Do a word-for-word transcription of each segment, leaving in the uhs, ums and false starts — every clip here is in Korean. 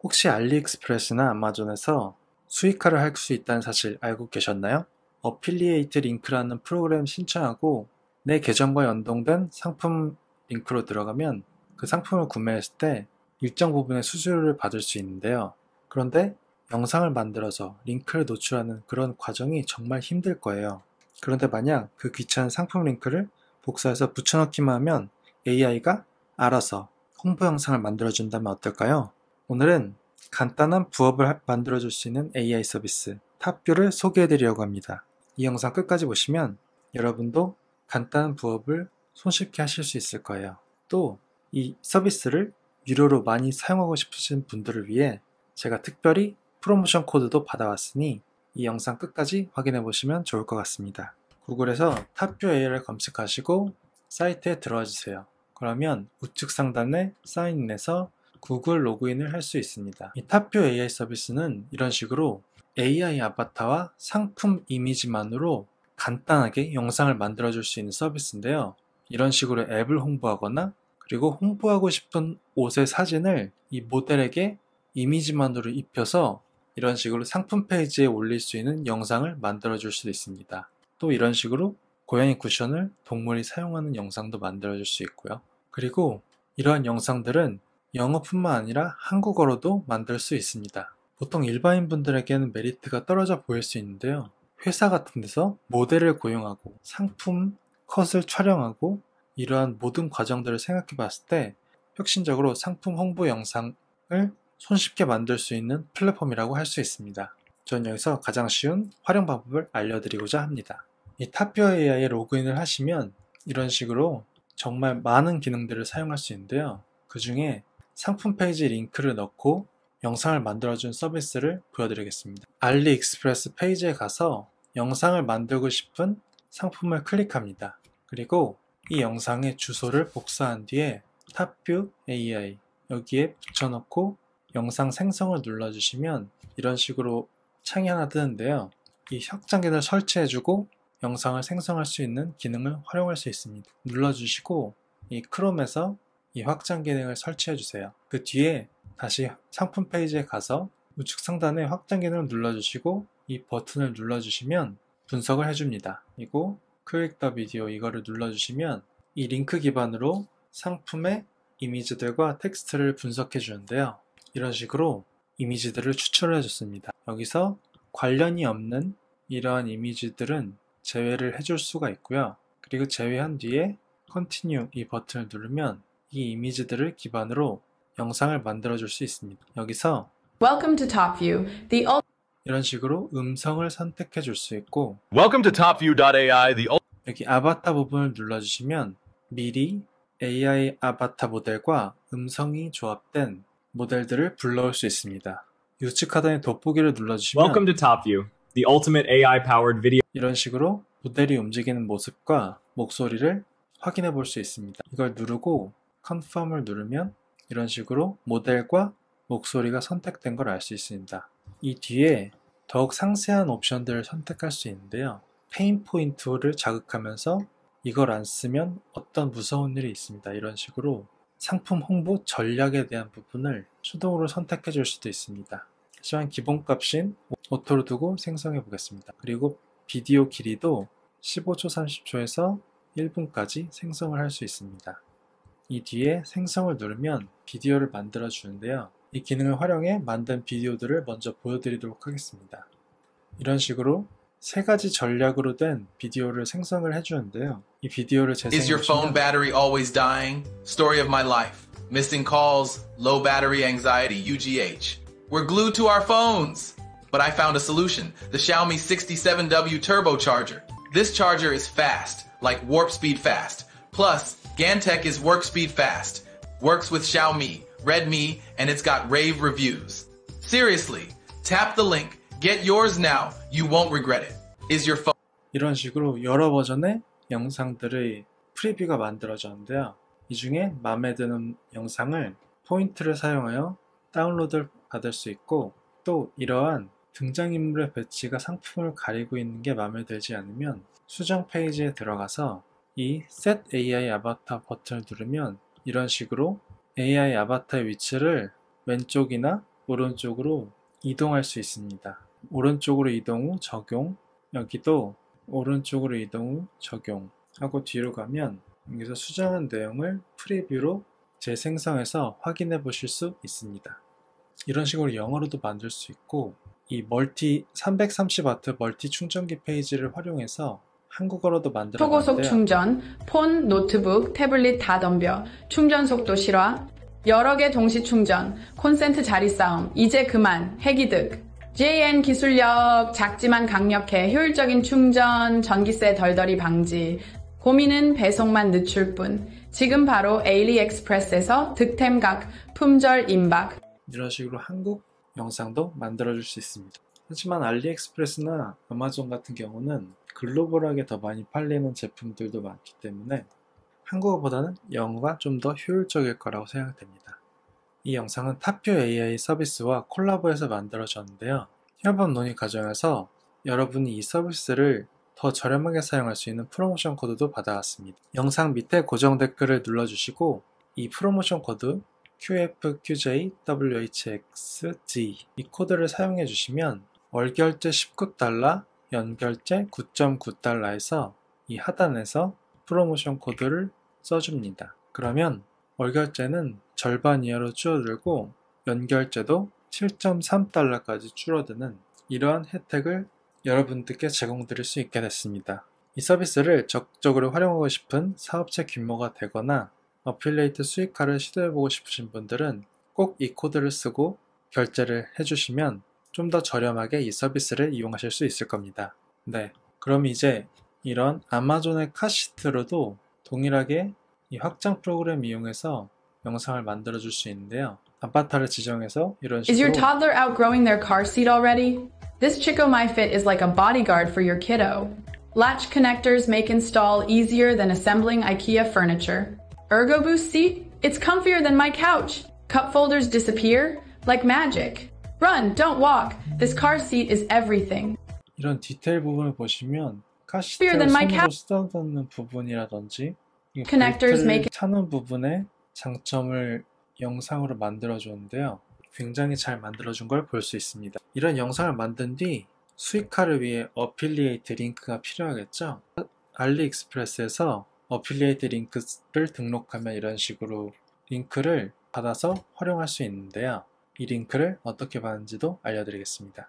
혹시 알리익스프레스나 아마존에서 수익화를 할 수 있다는 사실 알고 계셨나요? 어필리에이트 링크라는 프로그램 신청하고 내 계정과 연동된 상품 링크로 들어가면 그 상품을 구매했을 때 일정 부분의 수수료를 받을 수 있는데요. 그런데 영상을 만들어서 링크를 노출하는 그런 과정이 정말 힘들 거예요. 그런데 만약 그 귀찮은 상품 링크를 복사해서 붙여넣기만 하면 에이아이가 알아서 홍보 영상을 만들어준다면 어떨까요? 오늘은 간단한 부업을 만들어줄 수 있는 에이아이 서비스 탑뷰를 소개해드리려고 합니다. 이 영상 끝까지 보시면 여러분도 간단한 부업을 손쉽게 하실 수 있을 거예요. 또 이 서비스를 유료로 많이 사용하고 싶으신 분들을 위해 제가 특별히 프로모션 코드도 받아왔으니 이 영상 끝까지 확인해 보시면 좋을 것 같습니다. 구글에서 탑뷰 에이아이를 검색하시고 사이트에 들어와 주세요. 그러면 우측 상단에 사인인에서 구글 로그인을 할 수 있습니다. 이 탑뷰 에이아이 서비스는 이런 식으로 에이아이 아바타와 상품 이미지만으로 간단하게 영상을 만들어줄 수 있는 서비스인데요. 이런 식으로 앱을 홍보하거나 그리고 홍보하고 싶은 옷의 사진을 이 모델에게 이미지만으로 입혀서 이런 식으로 상품 페이지에 올릴 수 있는 영상을 만들어줄 수도 있습니다. 또 이런 식으로 고양이 쿠션을 동물이 사용하는 영상도 만들어줄 수 있고요. 그리고 이러한 영상들은 영어뿐만 아니라 한국어로도 만들 수 있습니다. 보통 일반인 분들에게는 메리트가 떨어져 보일 수 있는데요. 회사 같은 데서 모델을 고용하고 상품 컷을 촬영하고 이러한 모든 과정들을 생각해 봤을 때 혁신적으로 상품 홍보 영상을 손쉽게 만들 수 있는 플랫폼이라고 할 수 있습니다. 저는 여기서 가장 쉬운 활용 방법을 알려드리고자 합니다. 이 탑뷰 에이아이에 로그인을 하시면 이런 식으로 정말 많은 기능들을 사용할 수 있는데요. 그 중에 상품 페이지 링크를 넣고 영상을 만들어준 서비스를 보여드리겠습니다. 알리익스프레스 페이지에 가서 영상을 만들고 싶은 상품을 클릭합니다. 그리고 이 영상의 주소를 복사한 뒤에 탑뷰 에이아이 여기에 붙여넣고 영상 생성을 눌러주시면 이런 식으로 창이 하나 뜨는데요. 이 확장기를 설치해주고 영상을 생성할 수 있는 기능을 활용할 수 있습니다. 눌러주시고 이 크롬에서 이 확장 기능을 설치해 주세요. 그 뒤에 다시 상품 페이지에 가서 우측 상단에 확장 기능을 눌러주시고 이 버튼을 눌러주시면 분석을 해줍니다. 그리고 클릭 더 비디오 이거를 눌러주시면 이 링크 기반으로 상품의 이미지들과 텍스트를 분석해 주는데요. 이런 식으로 이미지들을 추출해 줬습니다. 여기서 관련이 없는 이러한 이미지들은 제외를 해줄 수가 있고요. 그리고 제외한 뒤에 Continue 이 버튼을 누르면 이 이미지들을 기반으로 영상을 만들어 줄 수 있습니다. 여기서 Welcome to TopView, the 이런 식으로 음성을 선택해 줄 수 있고 Welcome to TopView.ai, the 여기 아바타 부분을 눌러주시면 미리 에이아이 아바타 모델과 음성이 조합된 모델들을 불러올 수 있습니다. 우측 하단에 돋보기를 눌러주시면 Welcome to TopView, the ultimate 에이아이-powered video. 이런 식으로 모델이 움직이는 모습과 목소리를 확인해 볼 수 있습니다. 이걸 누르고 Confirm을 누르면 이런 식으로 모델과 목소리가 선택된 걸 알 수 있습니다. 이 뒤에 더욱 상세한 옵션들을 선택할 수 있는데요. 페인 포인트를 자극하면서 이걸 안 쓰면 어떤 무서운 일이 있습니다. 이런 식으로 상품 홍보 전략에 대한 부분을 수동으로 선택해 줄 수도 있습니다. 하지만 기본값인 오토로 두고 생성해 보겠습니다. 그리고 비디오 길이도 십오 초 삼십 초에서 일 분까지 생성을 할 수 있습니다. 이 뒤에 생성을 누르면 비디오를 만들어 주는데요. 이 기능을 활용해 만든 비디오들을 먼저 보여드리도록 하겠습니다. 이런 식으로 세 가지 전략으로 된 비디오를 생성을 해주는데요. 이 비디오를 Is your phone 재생해주시면 battery always dying? Story of my life. Missing calls, low battery anxiety, U G H. We're glued to our phones. But I found a solution. The Xiaomi sixty-seven W turbocharger. This charger is fast, like warp speed fast. Plus, Gantech is work speed fast. Works with Xiaomi, Redmi, and it's got rave reviews. Seriously, tap the link. Get yours now. You won't regret it. Is your phone... 이런 식으로 여러 버전의 영상들의 프리뷰가 만들어졌는데요. 이 중에 마음에 드는 영상을 포인트를 사용하여 다운로드를 받을 수 있고 또 이러한 등장인물의 배치가 상품을 가리고 있는 게 마음에 들지 않으면 수정 페이지에 들어가서 이 Set 에이아이 아바타 버튼을 누르면 이런 식으로 에이아이 아바타의 위치를 왼쪽이나 오른쪽으로 이동할 수 있습니다. 오른쪽으로 이동 후 적용, 여기도 오른쪽으로 이동 후 적용 하고 뒤로 가면 여기서 수정한 내용을 프리뷰로 재생성해서 확인해 보실 수 있습니다. 이런 식으로 영어로도 만들 수 있고, 이 멀티 삼백삼십 와트 멀티 충전기 페이지를 활용해서 한국어로도 만들어 초고속 봤는데요. 충전, 폰, 노트북, 태블릿 다 덤벼, 충전 속도 실화, 여러 개 동시 충전, 콘센트 자리 싸움, 이제 그만, 핵이득. 제이엔 기술력, 작지만 강력해, 효율적인 충전, 전기세 덜덜이 방지. 고민은 배송만 늦출 뿐. 지금 바로 에일리익스프레스에서 득템각, 품절 임박. 이런 식으로 한국 영상도 만들어줄 수 있습니다. 하지만 알리익스프레스나 아마존 같은 경우는 글로벌하게 더 많이 팔리는 제품들도 많기 때문에 한국어보다는 영어가 좀 더 효율적일 거라고 생각됩니다. 이 영상은 탑뷰 에이아이 서비스와 콜라보해서 만들어졌는데요. 협업 논의 과정에서 여러분이 이 서비스를 더 저렴하게 사용할 수 있는 프로모션 코드도 받아왔습니다. 영상 밑에 고정 댓글을 눌러주시고 이 프로모션 코드 큐에프큐제이더블유에이치엑스지 이 코드를 사용해 주시면 월결제 십구 달러, 연결제 구 점 구 달러에서 이 하단에서 프로모션 코드를 써줍니다. 그러면 월결제는 절반 이하로 줄어들고 연결제도 칠 점 삼 달러까지 줄어드는 이러한 혜택을 여러분들께 제공드릴 수 있게 됐습니다. 이 서비스를 적극적으로 활용하고 싶은 사업체 규모가 되거나 어필리에이트 수익화를 시도해보고 싶으신 분들은 꼭 이 코드를 쓰고 결제를 해주시면 좀 더 저렴하게 이 서비스를 이용하실 수 있을 겁니다. 네, 그럼 이제 이런 아마존의 카시트로도 동일하게 이 확장 프로그램 이용해서 영상을 만들어 줄 수 있는데요. 아바타를 지정해서 이런 Is your 식으로 toddler outgrowing their car seat already? This Chico My Fit is like a bodyguard for your kiddo. Latch connectors make install easier than assembling IKEA furniture. Ergo Boost seat? It's comfier than my couch. Cup folders disappear like magic. Run, don't walk. This car seat is everything. 이런 디테일 부분을 보시면 Bigger 카시트를 than my 손으로 쓰다듬는 부분이라든지 이 Connectors 벨트를 make- 차는 부분의 장점을 영상으로 만들어줬는데요. 굉장히 잘 만들어준 걸 볼 수 있습니다. 이런 영상을 만든 뒤 수익화를 위해 어필리에이트 링크가 필요하겠죠? 알리익스프레스에서 어필리에이트 링크를 등록하면 이런 식으로 링크를 받아서 활용할 수 있는데요. 이 링크를 어떻게 받는지도 알려드리겠습니다.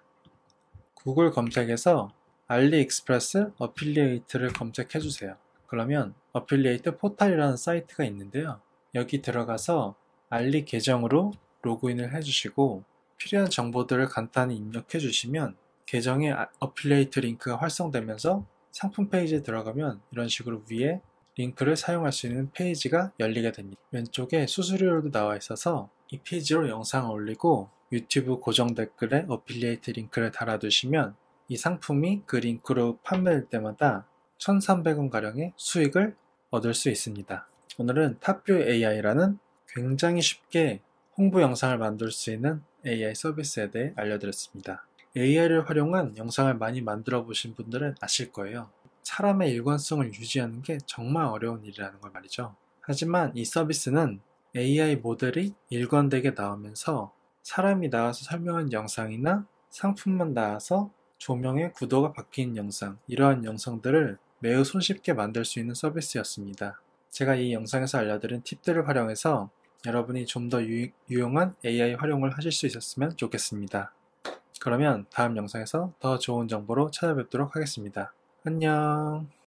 구글 검색에서 알리익스프레스 어필리에이트를 검색해주세요. 그러면 어필리에이트 포탈이라는 사이트가 있는데요. 여기 들어가서 알리 계정으로 로그인을 해주시고 필요한 정보들을 간단히 입력해 주시면 계정에 어필리에이트 링크가 활성되면서 상품 페이지에 들어가면 이런 식으로 위에 링크를 사용할 수 있는 페이지가 열리게 됩니다. 왼쪽에 수수료도 나와 있어서 이 페이지로 영상을 올리고 유튜브 고정 댓글에 어필리에이트 링크를 달아두시면 이 상품이 그 링크로 판매될 때마다 천삼백 원 가량의 수익을 얻을 수 있습니다. 오늘은 탑뷰 에이아이라는 굉장히 쉽게 홍보 영상을 만들 수 있는 에이아이 서비스에 대해 알려드렸습니다. 에이아이를 활용한 영상을 많이 만들어 보신 분들은 아실 거예요. 사람의 일관성을 유지하는 게 정말 어려운 일이라는 걸 말이죠. 하지만 이 서비스는 에이아이 모델이 일관되게 나오면서 사람이 나와서 설명한 영상이나 상품만 나와서 조명의 구도가 바뀐 영상, 이러한 영상들을 매우 손쉽게 만들 수 있는 서비스였습니다. 제가 이 영상에서 알려드린 팁들을 활용해서 여러분이 좀 더 유용한 에이아이 활용을 하실 수 있었으면 좋겠습니다. 그러면 다음 영상에서 더 좋은 정보로 찾아뵙도록 하겠습니다. 안녕.